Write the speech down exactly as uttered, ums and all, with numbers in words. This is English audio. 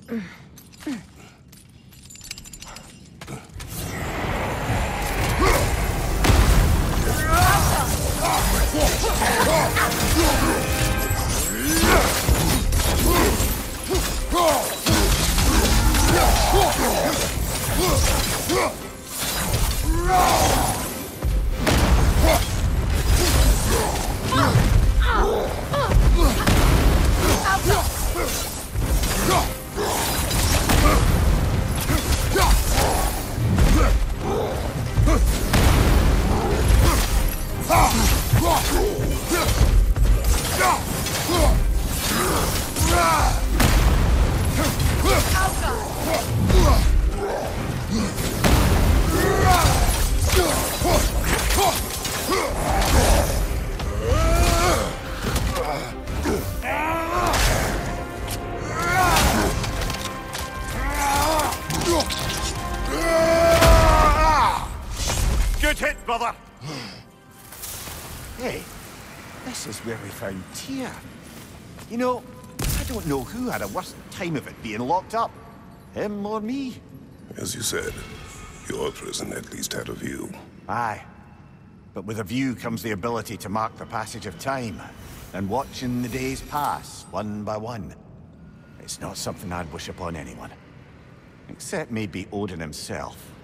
Good hit, brother! Hey, this is where we found Tyr. You know, I don't know who had a worse time of it being locked up. Him or me? As you said, your prison at least had a view. Aye. But with a view comes the ability to mark the passage of time, and watching the days pass, one by one. It's not something I'd wish upon anyone. Except maybe Odin himself.